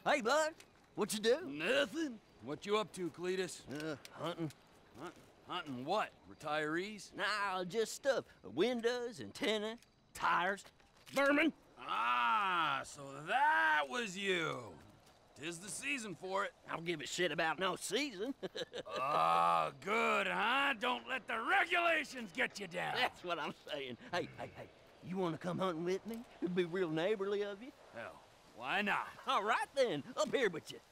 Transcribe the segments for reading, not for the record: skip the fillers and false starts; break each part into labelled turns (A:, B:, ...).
A: Hey, bud. What you do?
B: Nothing. What you up to, Cletus?
A: Hunting.
B: Hunting what? Retirees?
A: Nah, just stuff. Windows, antenna, tires, vermin.
B: Ah, so that was you. 'Tis the season for it.
A: I don't give a shit about no season.
B: Oh, good, huh? Don't let the regulations get you down.
A: That's what I'm saying. Hey. You want to come hunting with me? It'd be real neighborly of you.
B: Hell, why not?
A: All right, then. Up here with you.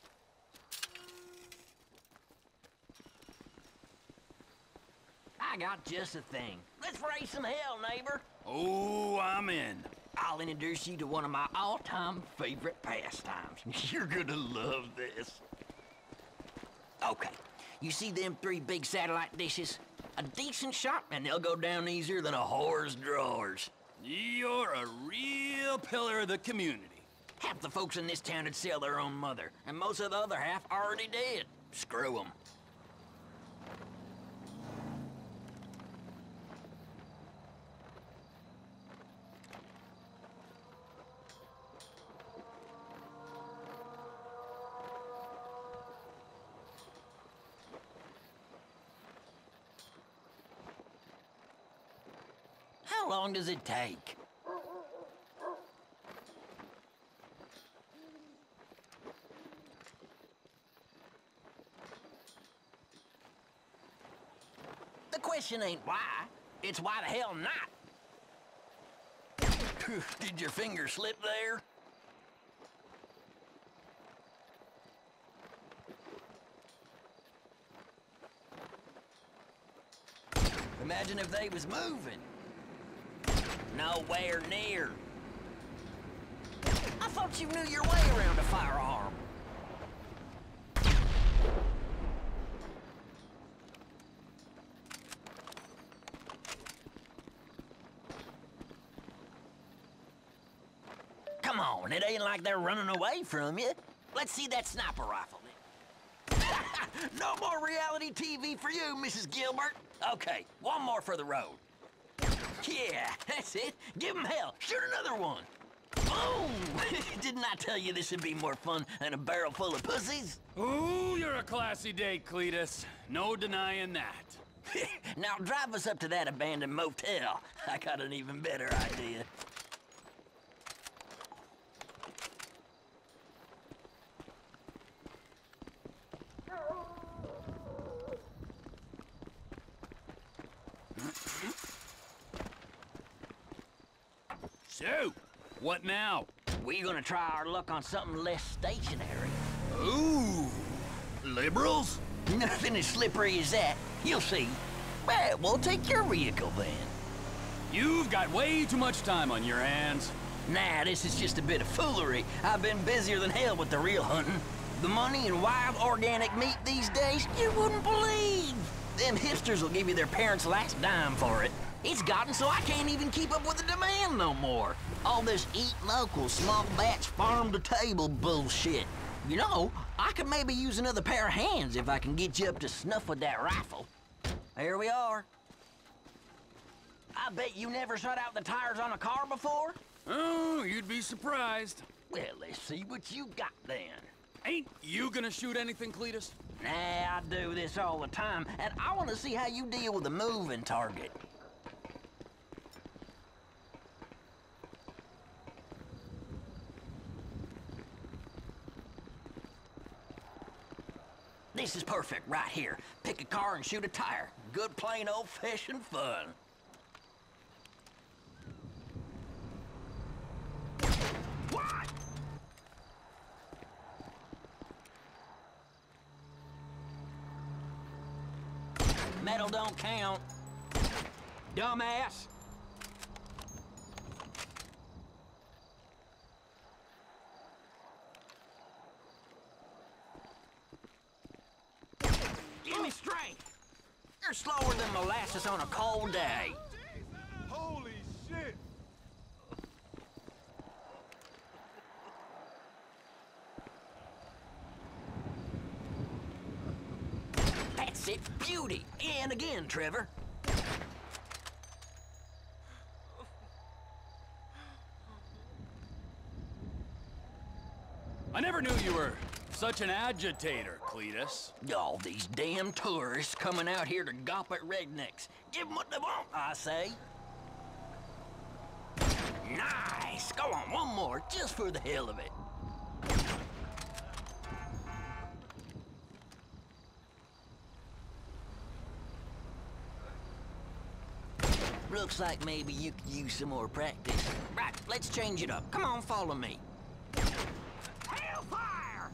A: I got just a thing. Let's raise some hell, neighbor.
B: Oh, I'm in.
A: I'll introduce you to one of my all-time favorite pastimes. You're gonna love this. Okay, you see them 3 big satellite dishes? A decent shot, and they'll go down easier than a whore's drawers.
B: You're a real pillar of the community.
A: Half the folks in this town would sell their own mother, and most of the other half already dead. Screw them. How long does it take? The question ain't why, it's why the hell not? Did your finger slip there? Imagine if they was moving. Nowhere near. I thought you knew your way around a firearm. Come on, it ain't like they're running away from you. Let's see that sniper rifle then. No more reality TV for you, Mrs. Gilbert. Okay, one more for the road. Yeah, that's it. Give him hell. Shoot another one. Boom! Didn't I tell you this would be more fun than a barrel full of pussies?
B: Ooh, you're a classy date, Cletus. No denying that.
A: Now drive us up to that abandoned motel. I got an even better idea.
B: So, what now?
A: We're gonna try our luck on something less stationary.
B: Ooh, liberals?
A: Nothing as slippery as that. You'll see. Well, we'll take your vehicle then.
B: You've got way too much time on your hands.
A: Nah, this is just a bit of foolery. I've been busier than hell with the real hunting. The money in wild organic meat these days, you wouldn't believe. Them hipsters will give you their parents' last dime for it. It's gotten so I can't even keep up with the demand no more. All this eat local, small batch, farm-to-table bullshit. You know, I could maybe use another pair of hands if I can get you up to snuff with that rifle. Here we are. I bet you never shut out the tires on a car before?
B: Oh, you'd be surprised.
A: Well, let's see what you got then.
B: Ain't you gonna shoot anything, Cletus?
A: Nah, I do this all the time, and I want to see how you deal with a moving target. This is perfect right here. Pick a car and shoot a tire. Good plain old-fashioned fun. What? Metal don't count. Dumbass. Give me strength. You're slower than molasses on a cold day.
C: Holy shit!
A: That's it, beauty. And again, Trevor.
B: I never knew you were such an agitator, Cletus.
A: All these damn tourists coming out here to gawp at rednecks. Give them what they want, I say. Nice! Go on, one more, just for the hell of it. Looks like maybe you could use some more practice. Right, let's change it up. Come on, follow me. Hellfire!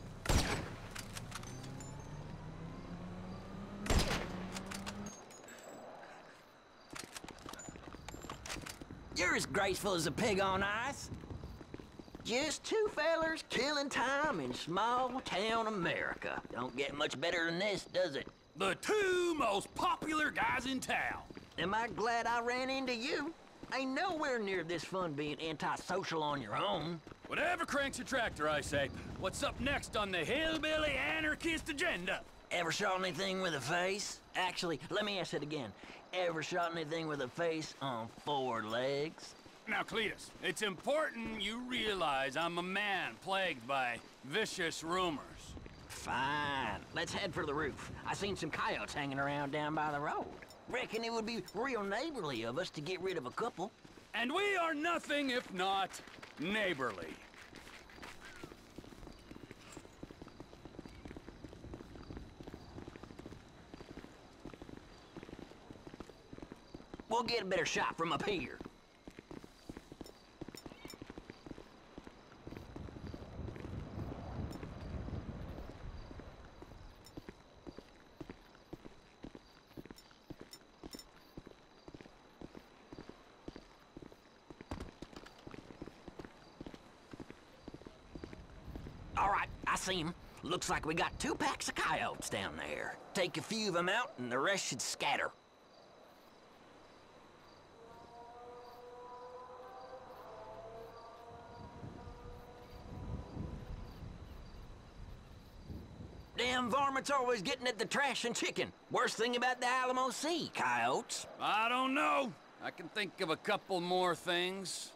A: You're as graceful as a pig on ice. Just two fellers killing time in small town America. Don't get much better than this, does it?
B: The two most popular guys in town.
A: Am I glad I ran into you? Ain't nowhere near this fun being antisocial on your own.
B: Whatever cranks your tractor, I say. What's up next on the hillbilly anarchist agenda?
A: Ever shot anything with a face? Actually, let me ask it again. Ever shot anything with a face on 4 legs?
B: Now, Cletus, it's important you realize I'm a man plagued by vicious rumors.
A: Fine. Let's head for the roof. I seen some coyotes hanging around down by the road. Reckon it would be real neighborly of us to get rid of a couple.
B: And we are nothing if not neighborly.
A: We'll get a better shot from up here. All right, I see him. Looks like we got 2 packs of coyotes down there. Take a few of them out, and the rest should scatter. Damn varmints always getting at the trash and chicken. Worst thing about the Alamo Sea, coyotes.
B: I don't know. I can think of a couple more things.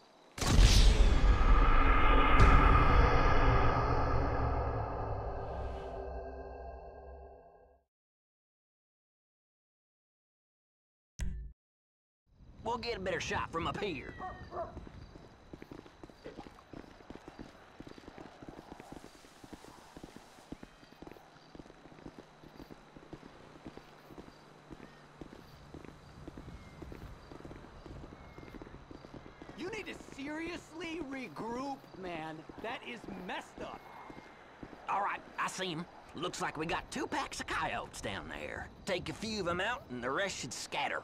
A: We'll get a better shot from up here.
D: You need to seriously regroup, man. That is messed up.
A: All right, I see him. Looks like we got 2 packs of coyotes down there. Take a few of them out, and the rest should scatter.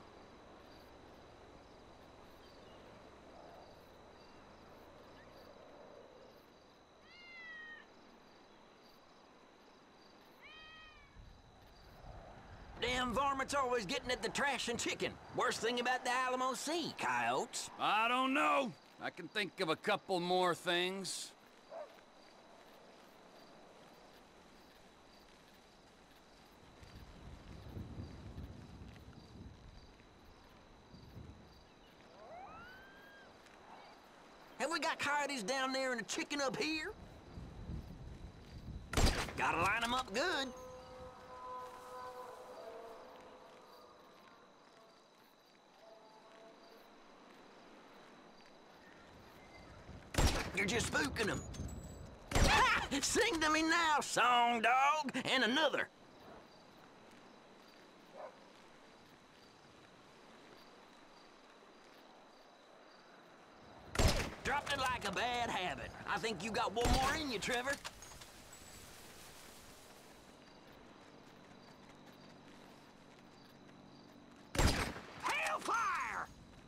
A: Damn varmints always getting at the trash and chicken. Worst thing about the Alamo Sea, coyotes.
B: I don't know. I can think of a couple more things.
A: Have we got coyotes down there and a chicken up here? Gotta line them up good. You're just spooking them. Ha! Sing to me now, song dog, and another. Dropped it like a bad habit. I think you got one more in you, Trevor. Hellfire!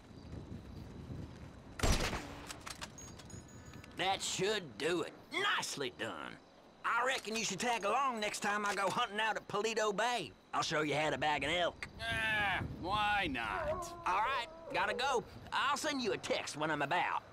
A: That should do it. Nicely done. I reckon you should tag along next time I go hunting out at Paleto Bay. I'll show you how to bag an elk.
B: Why not?
A: All right, gotta go. I'll send you a text when I'm about.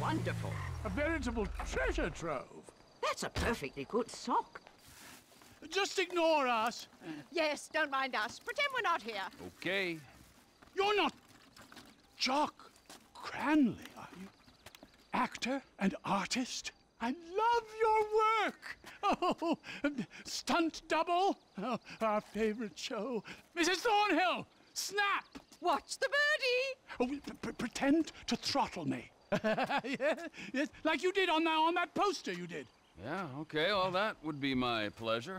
E: wonderful.
C: A veritable treasure trove.
E: That's a perfectly good sock.
C: Just ignore us.
F: Yes, don't mind us. Pretend we're not here.
B: Okay.
C: You're not Jock Cranley, are you? Actor and artist? I love your work. Oh, stunt double. Oh, our favorite show. Mrs. Thornhill, snap.
F: Watch the birdie.
C: Oh, pretend to throttle me. Yes, like you did on that poster you did.
B: Yeah, okay, well, that would be my pleasure.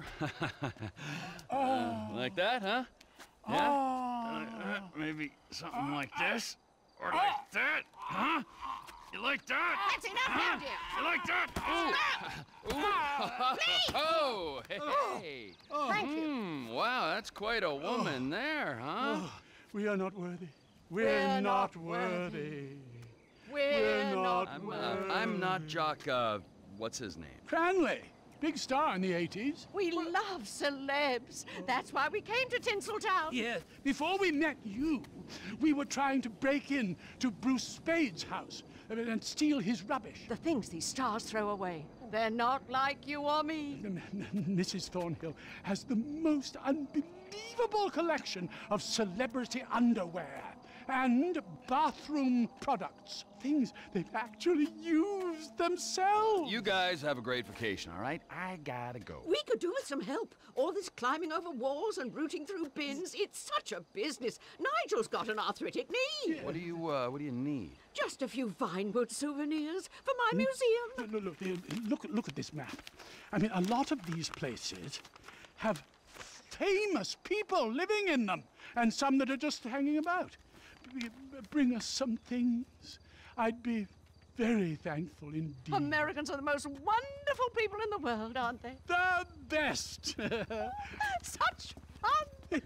B: Like that, huh? Yeah? Maybe something like this? Or like that? Huh? You like that?
F: That's enough now, dear.
B: You like that? Ooh! Ooh! Oh, hey!
F: Thank you.
B: Wow, that's quite a woman there, huh?
C: We are not worthy. We're not worthy.
F: We're not
B: I'm not Jock, what's his name?
C: Cranley, big star in the 80s.
F: We love celebs. That's why we came to Tinseltown.
C: Yes. Before we met you, we were trying to break in to Bruce Spade's house and steal his rubbish.
F: The things these stars throw away. They're not like you or me.
C: Mrs. Thornhill has the most unbelievable collection of celebrity underwear and bathroom products. Things they've actually used themselves.
B: You guys have a great vacation, all right? I gotta go.
E: We could do with some help. All this climbing over walls and rooting through bins, it's such a business. Nigel's got an arthritic knee.
B: What do you need?
E: Just a few Vinewood souvenirs for my museum.
C: Look at this map. I mean, a lot of these places have famous people living in them, and some that are just hanging about. Bring us some things. I'd be very thankful indeed.
F: Americans are the most wonderful people in the world, aren't they?
C: The best.
F: Such fun.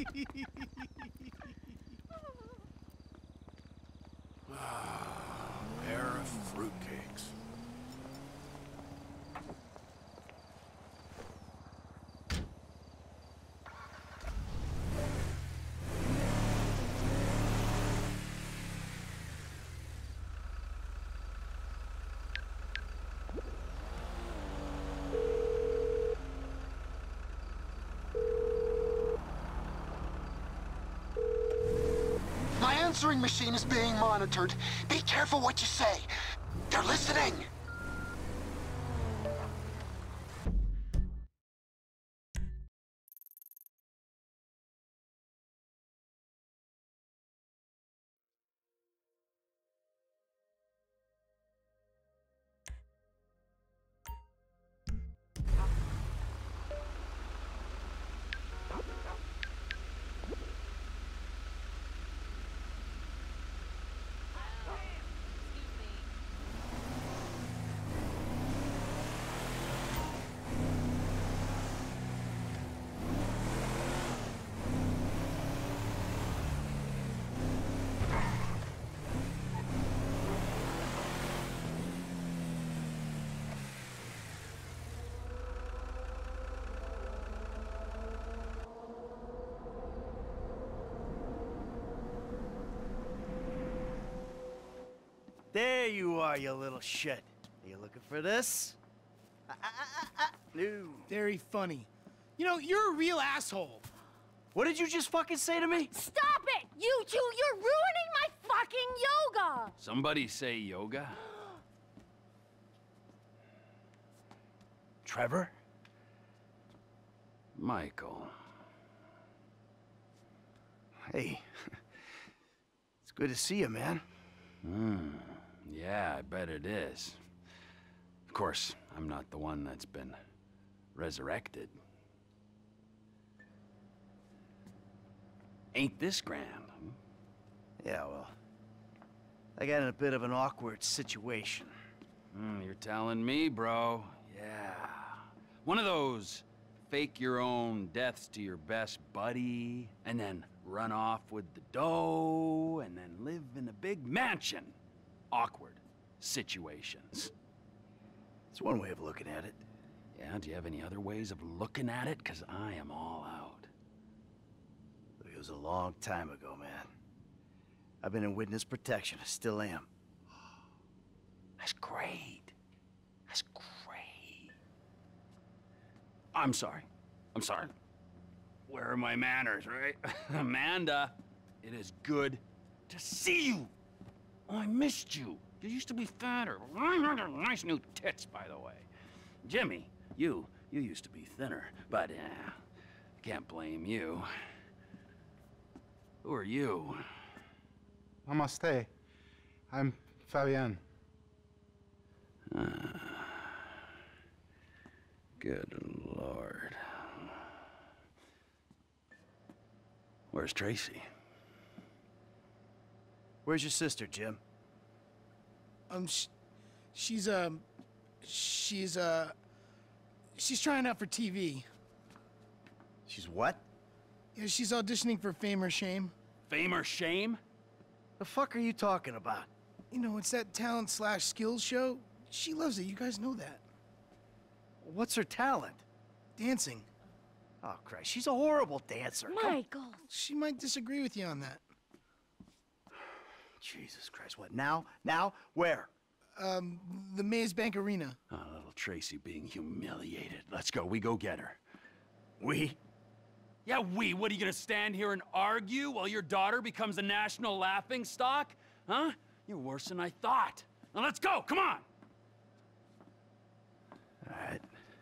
C: Pair of fruitcakes.
G: My answering machine is being monitored. Be careful what you say. They're listening.
H: There you are, you little shit. Are you looking for this? No.
I: Very funny. You know, you're a real asshole.
H: What did you just fucking say to me?
J: Stop it! You two, you're ruining my fucking yoga!
B: Somebody say yoga?
H: Trevor?
B: Michael.
H: Hey. It's good to see you, man.
B: Yeah, I bet it is. Of course, I'm not the one that's been resurrected. Ain't this grand?
H: Yeah, well, I got in a bit of an awkward situation.
B: You're telling me, bro. Yeah. One of those fake your own deaths to your best buddy, and then run off with the dough, and then live in a big mansion. Awkward situations.
H: It's one way of looking at it.
B: Yeah, do you have any other ways of looking at it? 'Cause I am all out.
H: It was a long time ago, man. I've been in witness protection. I still am.
B: That's great. That's great. I'm sorry. I'm sorry. Where are my manners, right? Amanda, it is good to see you. Oh, I missed you. You used to be fatter. Nice new tits, by the way. Jimmy, you used to be thinner, but I can't blame you. Who are you?
K: Namaste. I'm Fabian.
B: Good Lord. Where's Tracy?
H: Where's your sister, Jim?
I: She's trying out for TV.
H: She's what?
I: Yeah, she's auditioning for Fame or Shame.
B: Fame or Shame?
H: The fuck are you talking about?
I: You know, it's that talent/skills show. She loves it, you guys know that.
H: What's her talent?
I: Dancing.
H: Oh, Christ, she's a horrible dancer.
J: Michael.
I: She might disagree with you on that.
H: Jesus Christ, what, now? Now? Where?
I: The Maze Bank Arena.
B: Oh, little Tracy being humiliated. Let's go, we go get her.
H: We?
B: Yeah, we. What, are you gonna stand here and argue while your daughter becomes a national laughingstock? Huh? You're worse than I thought. Now let's go, come on!
H: All right.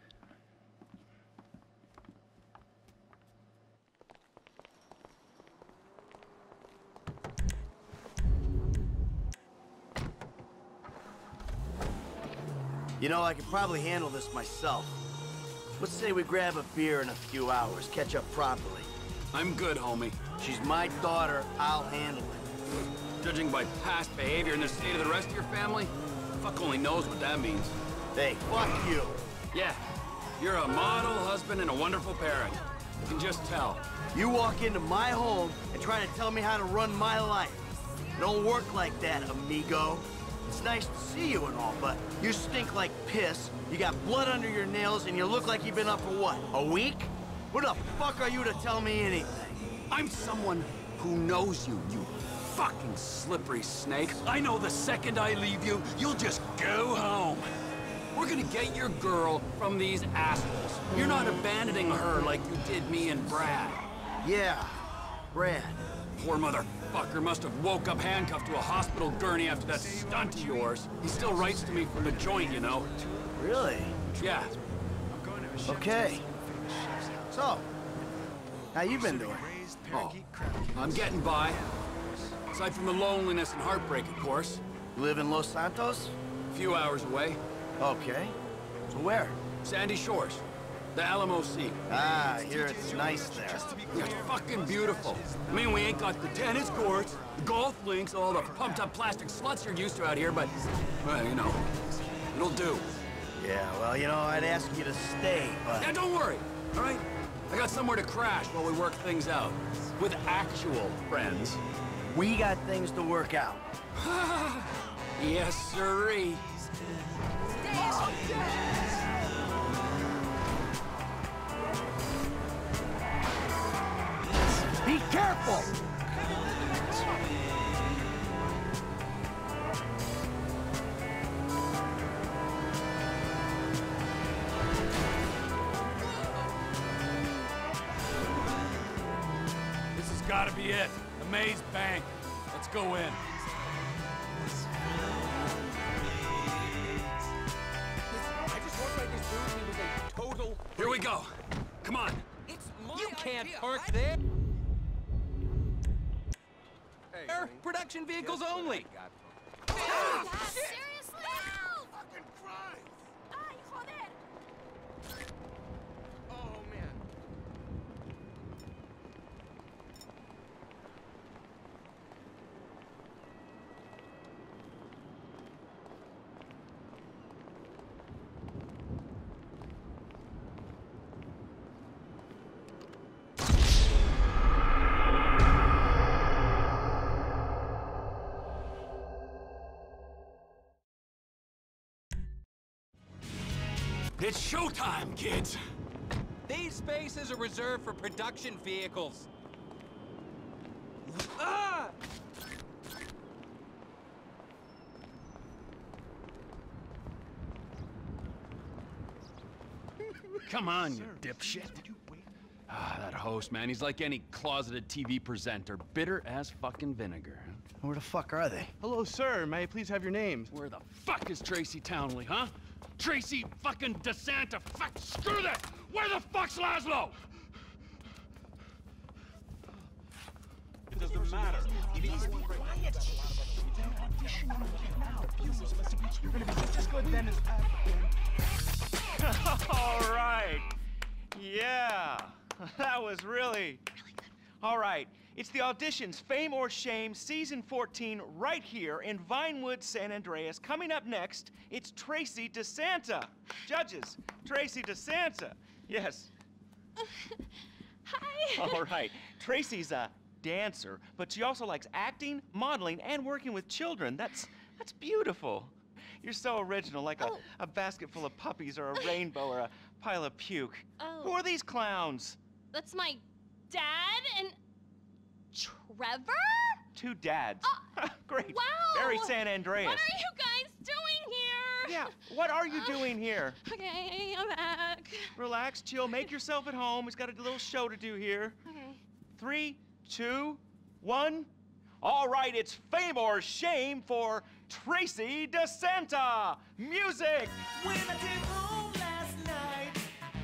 H: You know, I could probably handle this myself. Let's say we grab a beer in a few hours, catch up properly.
B: I'm good, homie.
H: She's my daughter, I'll handle it.
B: Judging by past behavior and the state of the rest of your family, fuck only knows what that means.
H: Hey, fuck you.
B: Yeah, you're a model husband and a wonderful parent. You can just tell.
H: You walk into my home and try to tell me how to run my life. It don't work like that, amigo. It's nice to see you and all, but you stink like piss, you got blood under your nails, and you look like you've been up for what, a week? Who the fuck are you to tell me anything?
B: I'm someone who knows you, you fucking slippery snake. I know the second I leave you, you'll just go home. We're gonna get your girl from these assholes. You're not abandoning her like you did me and Brad.
H: Yeah, Brad.
B: Poor motherfucker must have woke up handcuffed to a hospital gurney after that stunt of yours. He still writes to me from the joint, you know.
H: Really?
B: Yeah.
H: Okay. So, how you been doing?
B: Oh, I'm getting by. Aside from the loneliness and heartbreak, of course.
H: You live in Los Santos?
B: A few hours away.
H: Okay. So where?
B: Sandy Shores. The Alamo Sea.
H: Ah, I hear it's nice there.
B: Yeah, it's fucking beautiful. I mean, we ain't got the tennis courts, the golf links, all the pumped-up plastic sluts you're used to out here, but, well, you know, it'll do.
H: Yeah, well, you know, I'd ask you to stay, but...
B: Yeah, don't worry, all right? I got somewhere to crash while we work things out. With actual friends.
H: We got things to work out.
B: Yes, sirree.
H: Oh, be careful!
B: This has got to be it. The Maze Bank. Let's go in.
D: I just walked by this dude and he was a total...
B: Here we go. Come on.
D: It's my You can't park there. Hey, production vehicles only.
J: Ah, seriously? Help!
D: Fucking Christ!
J: Ay, joder!
D: Oh, man.
B: It's showtime, kids.
D: These spaces are reserved for production vehicles. Ah!
B: Come on, you dipshit. Ah, that host, man, he's like any closeted TV presenter. Bitter as fucking vinegar.
H: Where the fuck are they?
L: Hello, sir. May I please have your names?
B: Where the fuck is Tracy Townley, huh? Tracy fucking DeSanta. Fuck, screw that! Where the fuck's Laszlo?
L: It doesn't matter.
D: Please be quiet. You're gonna be just as good then as
L: All right. Yeah. That was really good. All right. It's the auditions, Fame or Shame, season 14, right here in Vinewood, San Andreas. Coming up next, it's Tracy DeSanta. Judges, Tracy DeSanta. Yes.
J: Hi.
L: All right. Tracy's a dancer, but she also likes acting, modeling, and working with children. That's beautiful. You're so original, like a basket full of puppies or a rainbow or a pile of puke.
J: Oh.
L: Who are these clowns?
J: That's my dad and Trevor?
L: Two dads. Great.
J: Wow.
L: Very San Andreas.
J: What are you guys doing here?
L: Yeah, what are you doing here?
J: Okay, I'm back.
L: Relax, chill, make yourself at home. He's got a little show to do here.
J: Okay.
L: 3, 2, 1. All right, it's Fame or Shame for Tracy DeSanta. Music!
M: When I came home last night,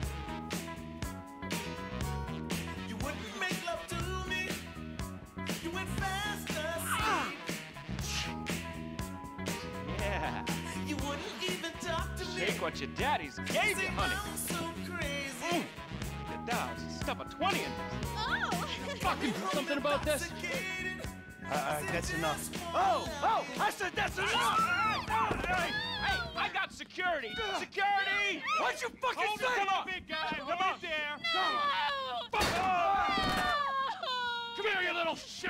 M: you wouldn't make love to me. You went fast asleep.
L: Yeah.
M: You wouldn't even talk to me.
L: Take what your daddy's gave you, honey.
M: I'm so crazy.
L: Get down. Stuff a 20 in this.
J: Oh!
B: Fucking something about this?
H: That's enough.
L: Oh! I said that's enough! Hey, I got security! Security! What'd you fucking say? Come on!
C: Big guy, come on there.
J: No!
B: Come here, you little shit!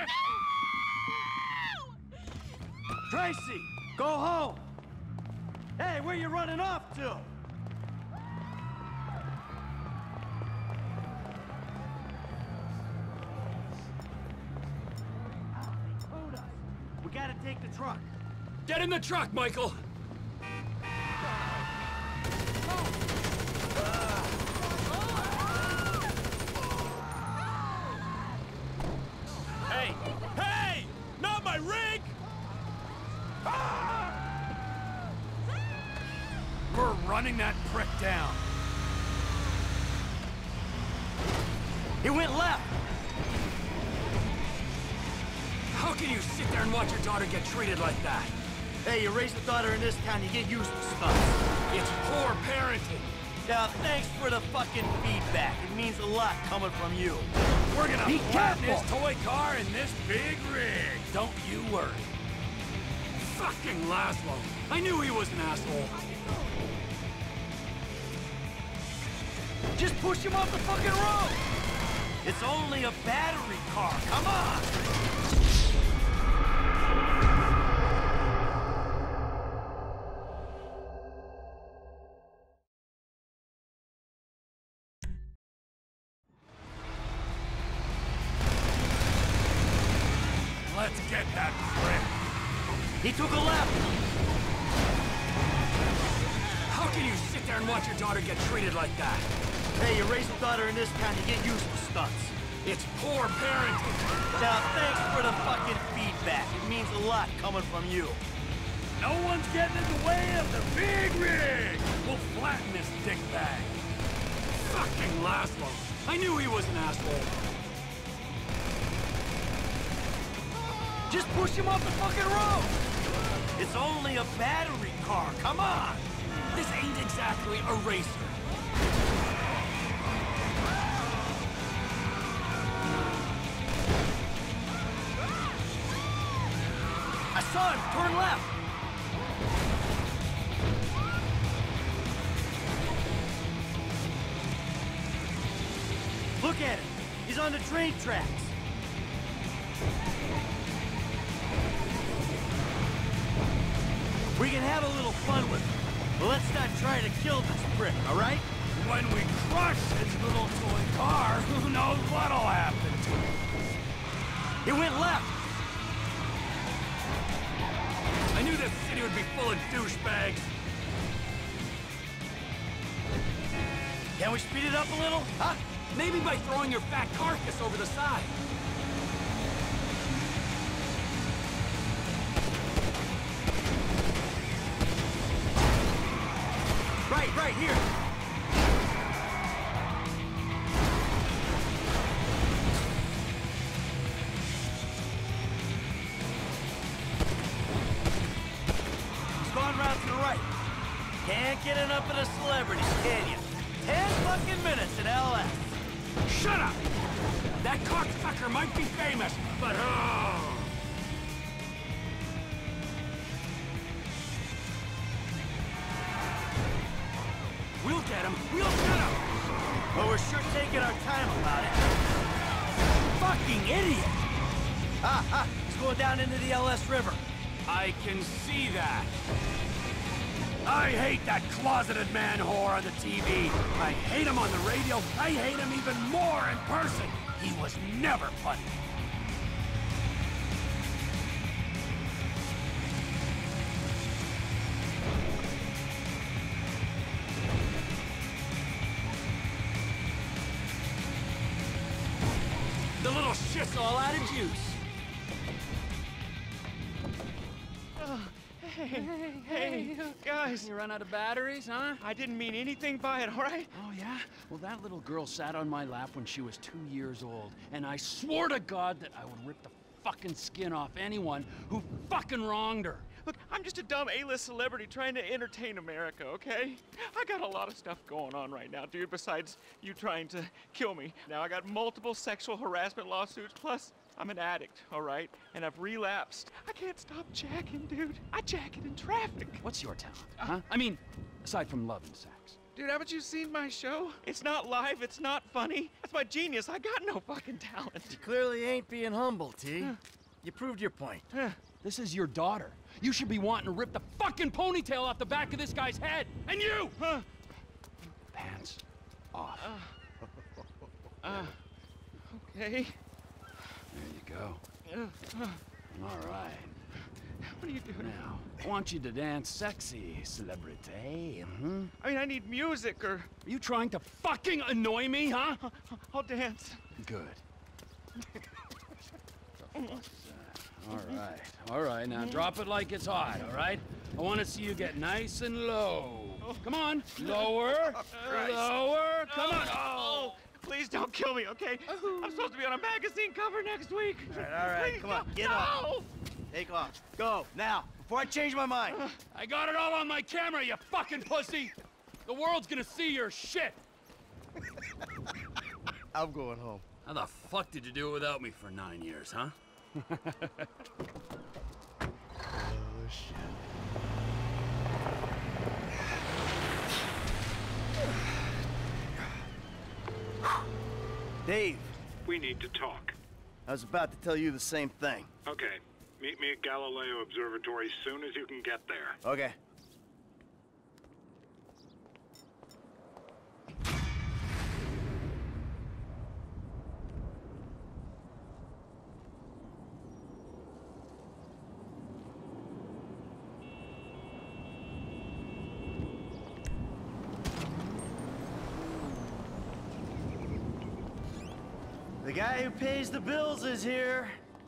H: Tracy, go home. Hey, where you running off to? We gotta take the truck.
B: Get in the truck, Michael! Hey! Hey! Not my rig! We're running that prick down.
H: He went left.
B: How can you sit there and watch your daughter get treated like that?
H: Hey, you raise a daughter in this town, you get used to stuff.
B: It's poor parenting.
H: Now, thanks for the fucking feedback. It means a lot coming from you.
B: We're gonna
H: Be
B: flatten
H: careful.
B: this toy car in this big rig. Don't you worry. Fucking Laszlo. I knew he was an asshole.
H: Just push him off the fucking road. It's only a battery car. Come on.
B: Let's get that prick.
H: He took a left.
B: How can you sit there and watch your daughter get treated like that?
H: Hey, you raise a daughter in this town, you get used to stunts.
B: It's poor parenting.
H: Now, thanks for the fucking feedback. It means a lot coming from you.
B: No one's getting in the way of the big rig. We'll flatten this dickbag. Fucking Laszlo. I knew he was an asshole.
H: Just push him off the fucking road. It's only a battery car. Come on.
B: This ain't exactly a racer.
H: I saw him. Turn left. Look at him. He's on the train tracks. We can have a little fun with him, but let's not try to kill this prick, all right?
B: When we crush his little toy car, who knows what'll happen to him?
H: He went left.
B: I knew this city would be full of douchebags.
H: Can we speed it up a little? Huh?
B: Maybe by throwing your fat carcass over the side.
H: Right here. Spawn route to the right. Can't get enough of the celebrities, can you? 10 fucking minutes at LS.
C: Shut up! That cocksucker might be famous, but
B: We'll get him! We'll get him!
H: But we're sure taking our time about it. Fucking idiot! He's going down into the LS River.
C: I can see that. I hate that closeted man whore on the TV. I hate him on the radio. I hate him even more in person. He was never funny.
B: The little shit's all out of juice.
L: Hey, guys.
B: You run out of batteries, huh?
L: I didn't mean anything by it, all right?
B: Oh, yeah? Well, that little girl sat on my lap when she was 2 years old, and I swore to God that I would rip the fucking skin off anyone who fucking wronged her.
L: Look, I'm just a dumb A-list celebrity trying to entertain America, okay? I got a lot of stuff going on right now, dude, besides you trying to kill me. Now, I got multiple sexual harassment lawsuits, plus I'm an addict, all right? And I've relapsed. I can't stop jacking, dude. I jack it in traffic.
B: What's your talent, huh? I mean, aside from love and sex.
L: Dude, haven't you seen my show? It's not live, it's not funny. That's my genius. I got no fucking talent.
H: You clearly ain't being humble, T. You proved your point.
B: This is your daughter. You should be wanting to rip the fucking ponytail off the back of this guy's head. And you! Pants off.
L: Okay.
B: There you go. All right.
L: What are you doing
B: now? I want you to dance sexy, celebrity.
L: I mean, I need music or...
B: Are you trying to fucking annoy me, huh?
L: I'll dance.
B: Good. All right, now drop it like it's hot, all right? I want to see you get nice and low. Come on, lower, lower, come on.
L: Oh, please don't kill me, okay? I'm supposed to be on a magazine cover next week.
H: All right, come on, get off. Take off. Go, now, before I change my mind.
B: I got it all on my camera, you fucking pussy. The world's gonna see your shit.
H: I'm going home.
B: How the fuck did you do it without me for 9 years, huh?
H: Oh, shit. Dave.
N: We need to talk.
H: I was about to tell you the same thing.
N: Okay. Meet me at Galileo Observatory as soon as you can get there.
H: Okay. The guy who pays the bills is here.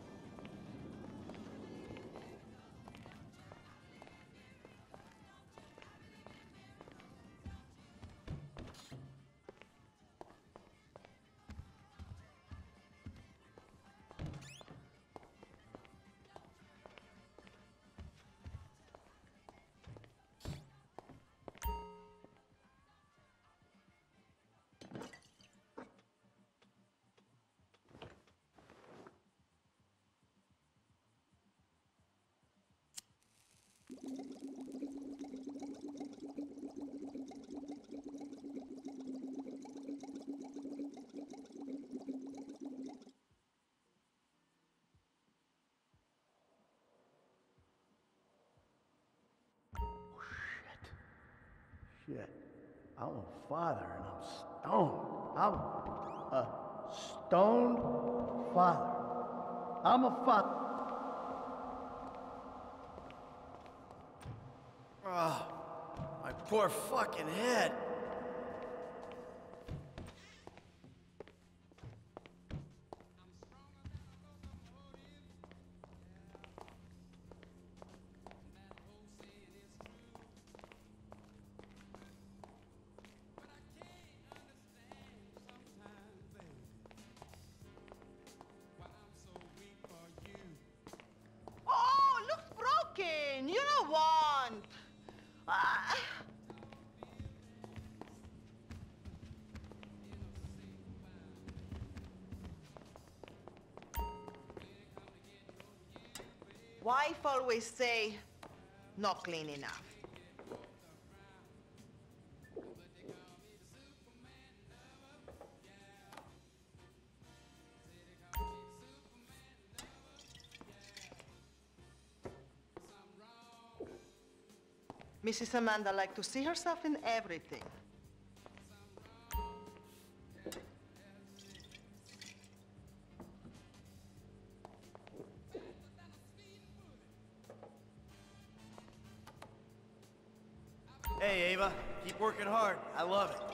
H: Shit. I'm a father and I'm stoned. I'm a stoned father. I'm a father. Oh, my poor fucking head.
O: Wife always say, not clean enough. Mrs. Amanda likes to see herself in everything.
H: Hey, Ava. Keep working hard. I love it.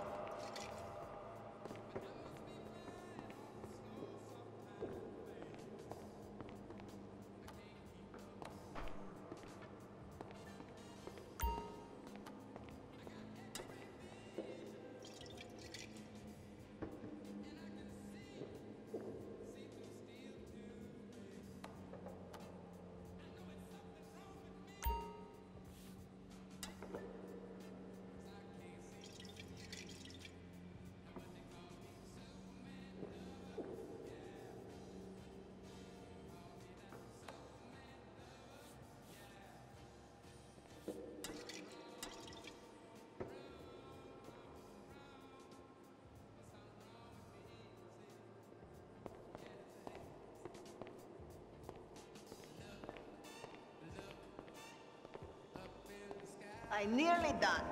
O: I'm nearly done.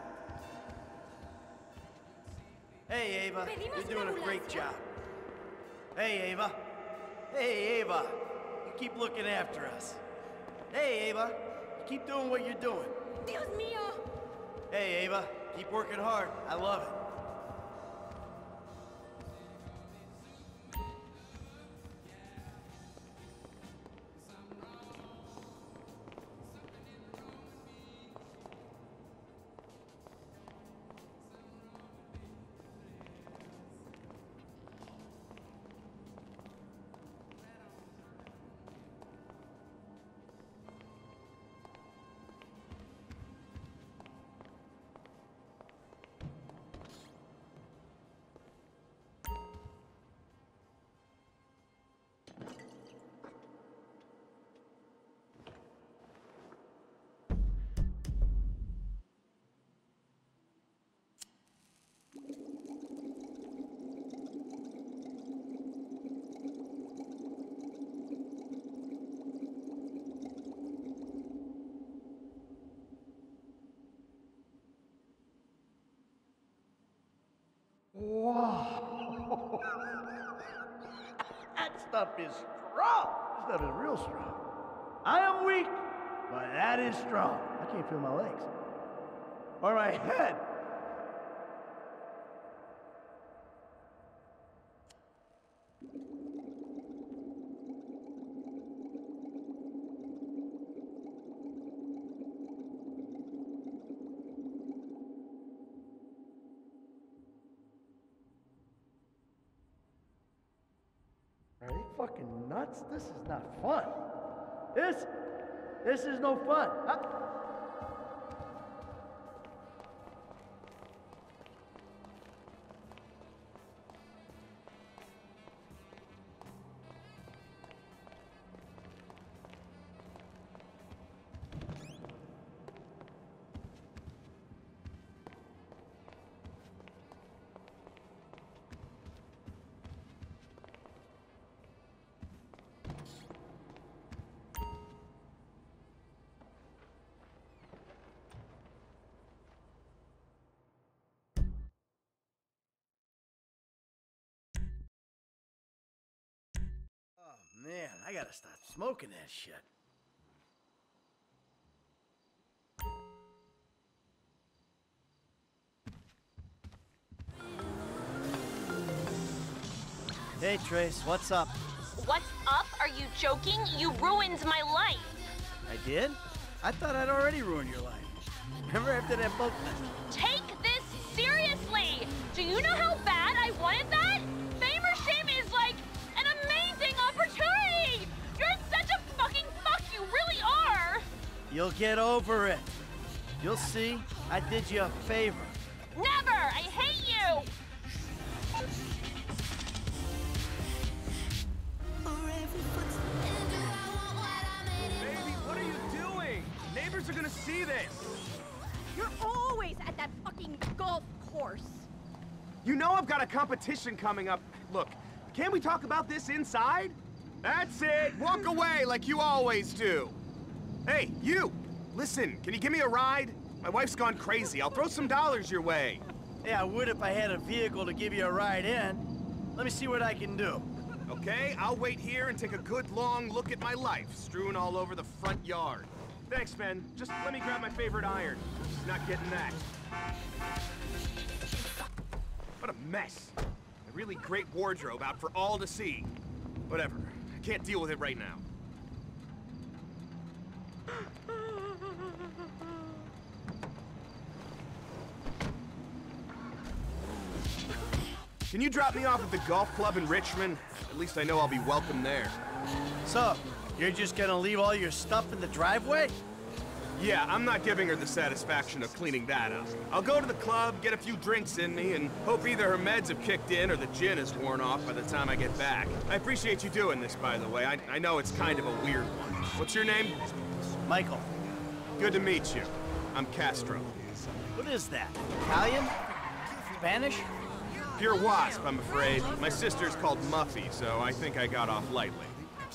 H: Hey, Ava. You're doing a great job. Hey, Ava. Hey, Ava. You keep looking after us. Hey, Ava. You keep doing what you're doing.
J: Dios mío!
H: Hey, Ava. Keep working hard. I love it. Wow. That stuff is strong. That stuff is real strong. I am weak, but that is strong. I can't feel my legs. Or my head. Are they fucking nuts? This is not fun. This is no fun. Oh man, I gotta stop smoking that shit. Hey Trace, what's up?
J: What's up? Are you joking? You ruined my life.
H: I did? I thought I'd already ruined your life. Remember after that boat thing?
J: Take this seriously! Do you know how bad I wanted that? Fame or Shame is like an amazing opportunity! You're such a fucking fuck, you really are!
H: You'll get over it. You'll see. I did you a favor.
J: Never! I hate you!
L: Baby, what are you doing? Neighbors are gonna see this.
P: You're always at that fucking golf course.
L: You know I've got a competition coming up. Look, can't we talk about this inside? That's it. Walk away like you always do. Hey, you! Listen, can you give me a ride? My wife's gone crazy. I'll throw some dollars your way.
H: Yeah, I would if I had a vehicle to give you a ride in. Let me see what I can do.
L: Okay, I'll wait here and take a good long look at my life, strewn all over the front yard. Thanks, man. Just let me grab my favorite iron. Not getting that. What a mess. A really great wardrobe out for all to see. Whatever. I can't deal with it right now. Can you drop me off at the golf club in Richmond? At least I know I'll be welcome there.
H: So, you're just gonna leave all your stuff in the driveway?
L: Yeah, I'm not giving her the satisfaction of cleaning that up. I'll go to the club, get a few drinks in me, and hope either her meds have kicked in or the gin is worn off by the time I get back. I appreciate you doing this, by the way. I know it's kind of a weird one. What's your name?
H: Michael.
L: Good to meet you. I'm Castro.
H: What is that? Italian? Spanish?
L: Pure wasp, I'm afraid. My sister's called Muffy, so I think I got off lightly.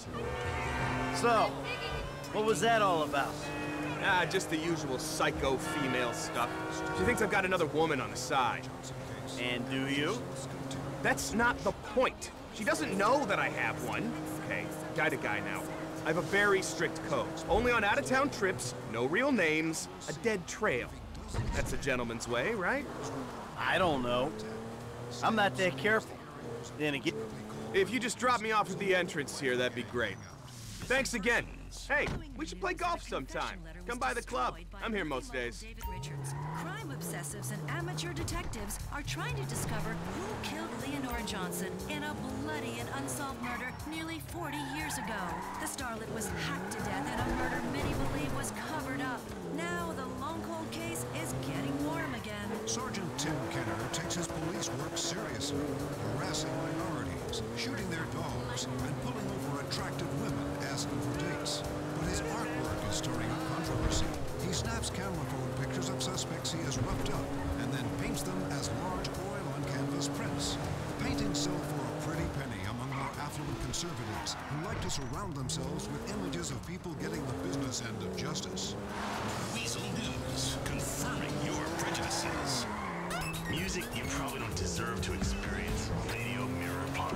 H: So, what was that all about?
L: Ah, just the usual psycho female stuff. She thinks I've got another woman on the side.
H: And do you?
L: That's not the point. She doesn't know that I have one. Okay, guy to guy now. I have a very strict code. Only on out-of-town trips, no real names, a dead trail. That's a gentleman's way, right?
H: I don't know. I'm not that careful. Then again...
L: If you just drop me off at the entrance here, that'd be great. Thanks again. Hey, we should play golf sometime. Come by the club. I'm here most days.
Q: Crime obsessives and amateur detectives are trying to discover who killed Leonora Johnson in a bloody and unsolved murder nearly 40 years ago. The starlet was hacked to death in a murder many believe was covered up. Now the long cold case is getting warm again.
R: Sergeant Tim Kenner takes his police work seriously, harassing minorities, shooting their dogs, and pulling over attractive women asking for dates. But his artwork is stirring up controversy. He snaps camera phone pictures of suspects he has roughed up, and then paints them as large oil-on-canvas prints. Paintings sell for a pretty penny among more affluent conservatives who like to surround themselves with images of people getting the business end of justice.
S: Weasel News, confirming your prejudices. Music you probably don't deserve to experience. Radio Mirror Park.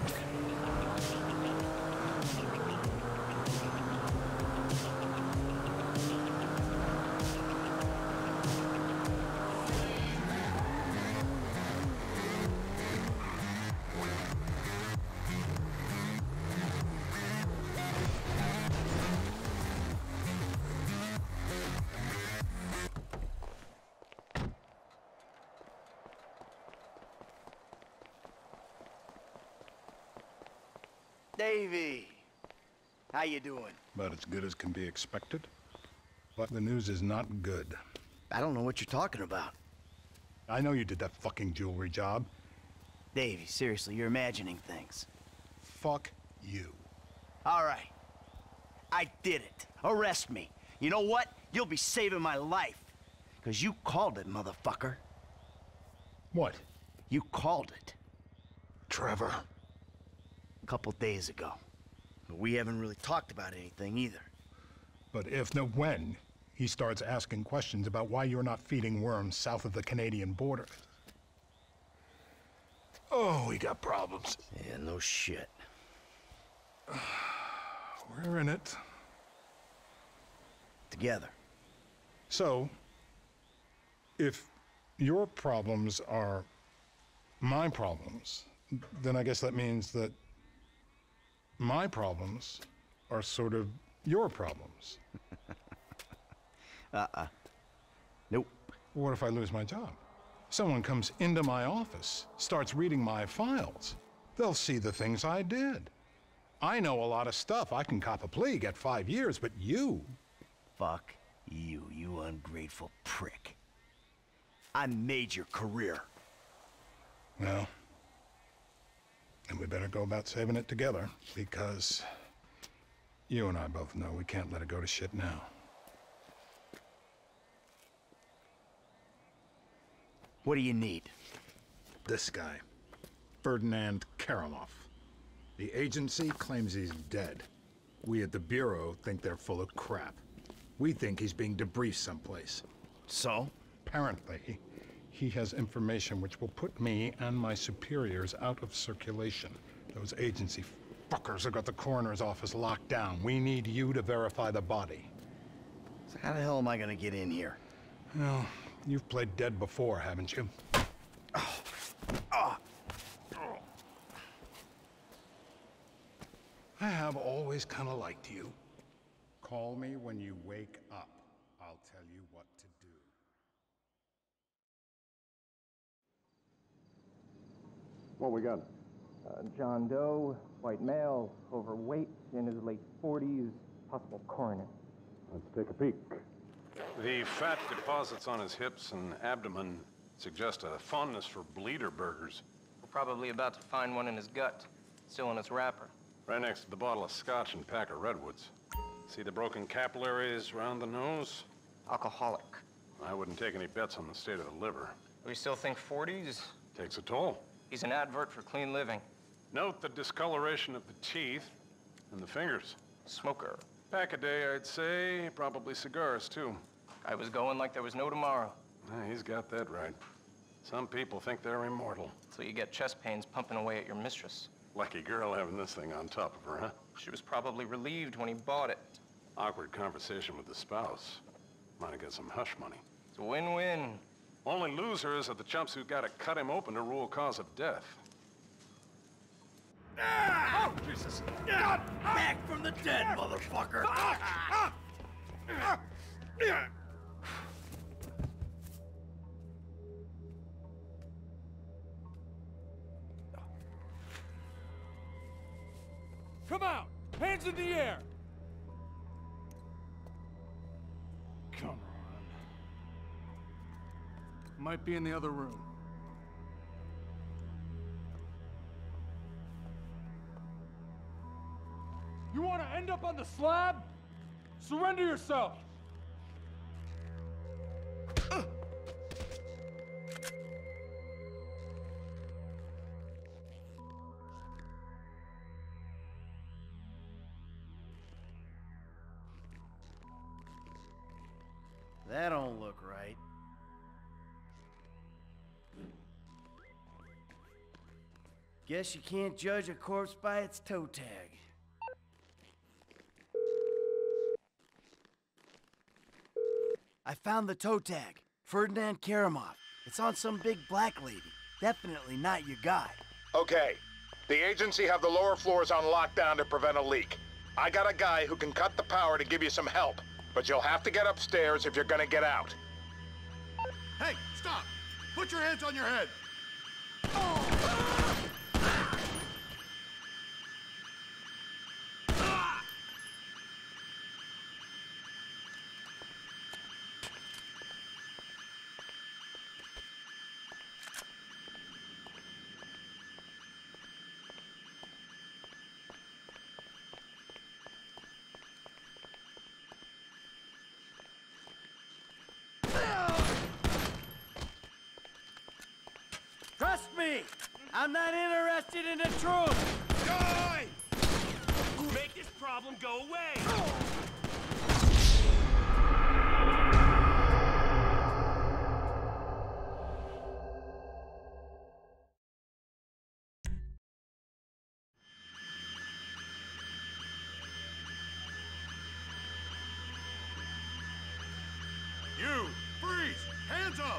H: Davey, how you doing?
K: About as good as can be expected. But the news is not good.
H: I don't know what you're talking about.
K: I know you did that fucking jewelry job.
H: Davey, seriously, you're imagining things.
K: Fuck you.
H: All right. I did it. Arrest me. You know what? You'll be saving my life. Because you called it, motherfucker.
K: What?
H: You called it.
K: Trevor.
H: A couple days ago. But we haven't really talked about anything either.
K: But if, no, when, he starts asking questions about why you're not feeding worms south of the Canadian border. Oh, we got problems.
H: Yeah, no shit.
K: We're in it.
H: Together.
K: So, if your problems are my problems, then I guess that means that my problems are sort of your problems.
H: Nope.
K: What if I lose my job? Someone comes into my office, starts reading my files. They'll see the things I did. I know a lot of stuff. I can cop a plea, get 5 years, but you...
H: Fuck You ungrateful prick. I made your career.
K: Well, then we better go about saving it together, because you and I both know we can't let it go to shit now.
H: What do you need?
K: This guy, Ferdinand Kerimov. The agency claims he's dead. We at the Bureau think they're full of crap. We think he's being debriefed someplace.
H: So?
K: Apparently, he has information which will put me and my superiors out of circulation. Those agency fuckers have got the coroner's office locked down. We need you to verify the body.
H: So how the hell am I gonna get in here?
K: Well, you've played dead before, haven't you? I have always kind of liked you. Call me when you wake up. I'll tell you what to do.
T: What we got?
U: John Doe, white male, overweight, in his late 40s, possible coroner.
T: Let's take a peek.
V: The fat deposits on his hips and abdomen suggest a fondness for bleeder burgers.
W: We're probably about to find one in his gut, still in its wrapper.
V: Right next to the bottle of scotch and pack of redwoods. See the broken capillaries around the nose?
W: Alcoholic.
V: I wouldn't take any bets on the state of the liver.
W: We still think 40s?
V: Takes a toll.
W: He's an advert for clean living.
V: Note the discoloration of the teeth and the fingers.
W: Smoker.
V: Pack a day, I'd say. Probably cigars, too.
W: I was going like there was no tomorrow.
V: He's got that right. Some people think they're immortal.
W: So you get chest pains pumping away at your mistress.
V: Lucky girl having this thing on top of her, huh?
W: She was probably relieved when he bought it.
V: Awkward conversation with the spouse. Might have got some hush money.
W: It's a win-win.
V: Only losers are the chumps who gotta cut him open to rule cause of death.
H: Oh, Jesus! Back from the dead, motherfucker!
C: Come out! Hands in the air! Come on. Might be in the other room. You want to end up on the slab? Surrender yourself!
H: That don't look right. Guess you can't judge a corpse by its toe tag. I found the toe tag. Ferdinand Kerimov. It's on some big black lady. Definitely not your guy.
K: Okay. The agency have the lower floors on lockdown to prevent a leak. I got a guy who can cut the power to give you some help, but you'll have to get upstairs if you're gonna get out.
X: Hey, stop! Put your hands on your head!
H: Trust me! I'm not interested in the truth!
S: Die! Make this problem go away!
X: You! Freeze! Hands up!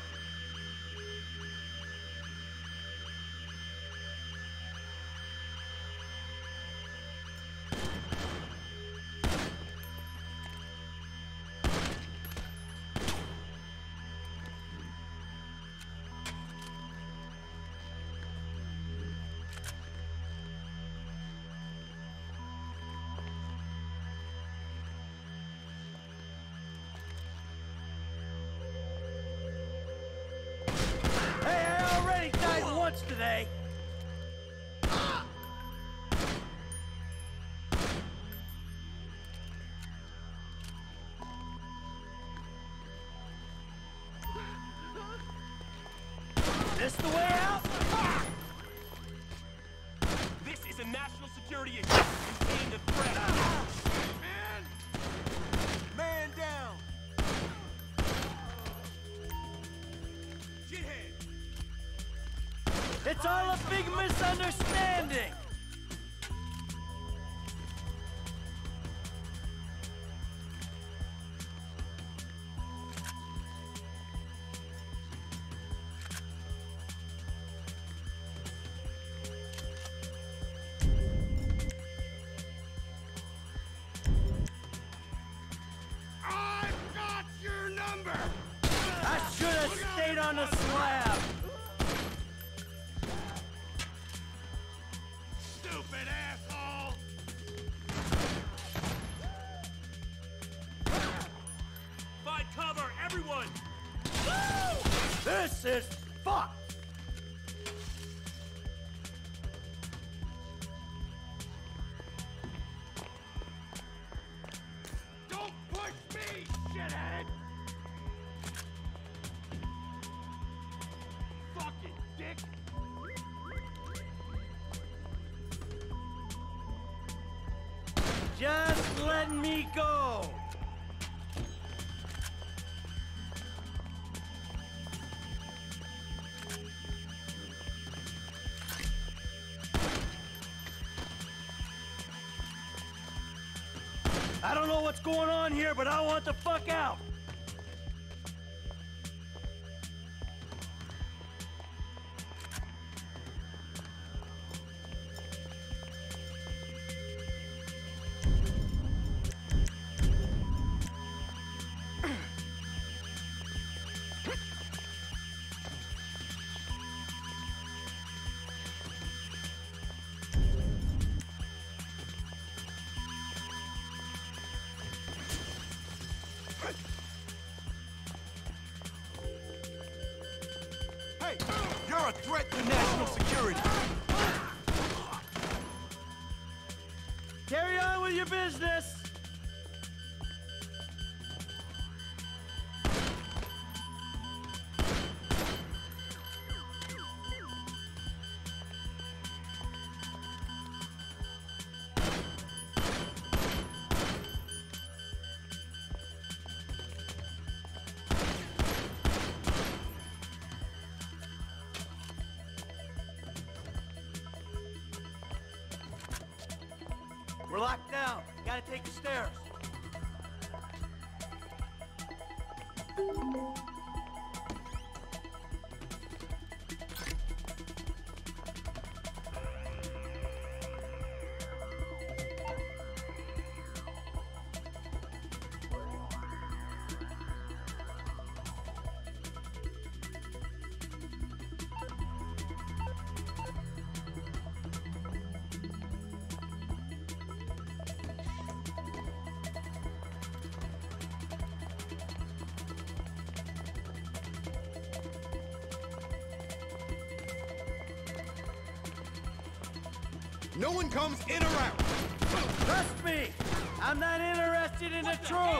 H: This the way out?
M: This is a national security issue. Contain the threat. Man down. Shithead.
H: It's all a big misunderstanding. I should have stayed on the slab.
M: Stupid asshole. Find cover, everyone.
H: This is fucked.
M: Don't push me, shithead. Fucking dick.
H: Just let me go. I don't know what's going on here, but I want the fuck out.
M: Hey, you're a threat to national security.
H: Carry on with your business. We're locked down. Gotta take the stairs.
M: No one comes in or out.
H: Trust me, I'm not interested in the truth.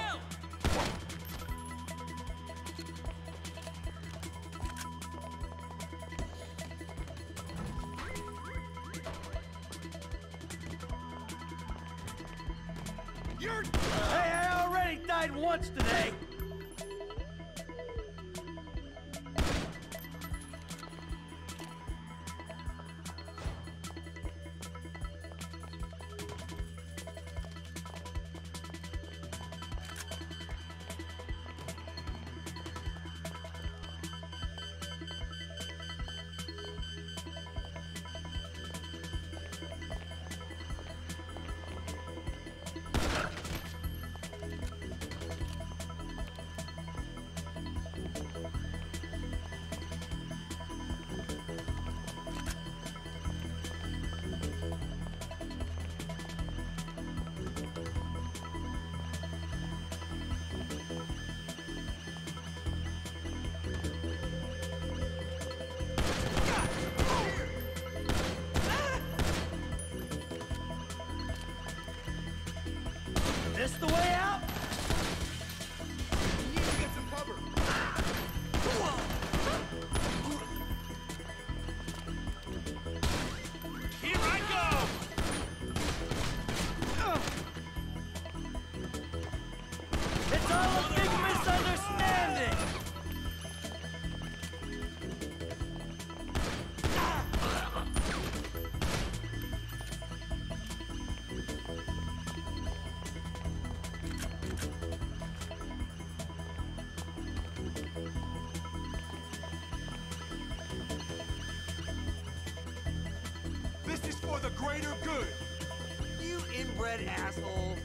H: Hey, I already died once today.
X: greater good.
H: You inbred asshole.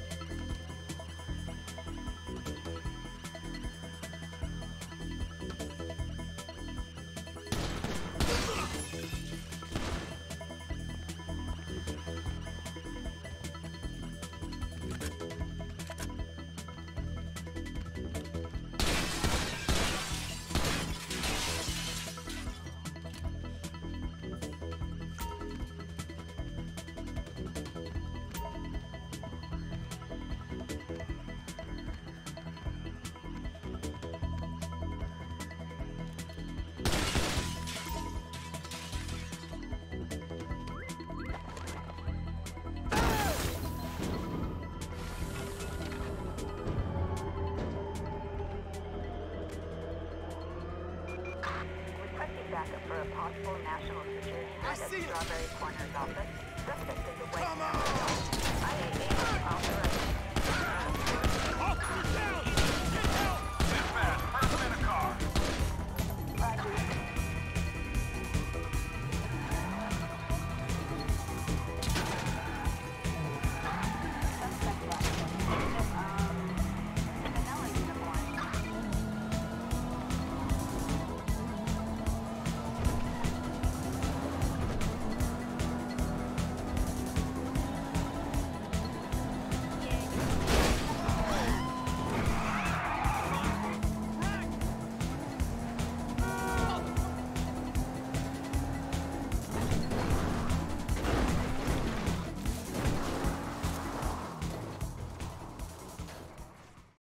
A: Backup for a possible national security threat at Strawberry Corner's office. Suspect is away. Come on! IAA authorized.
X: Officer down!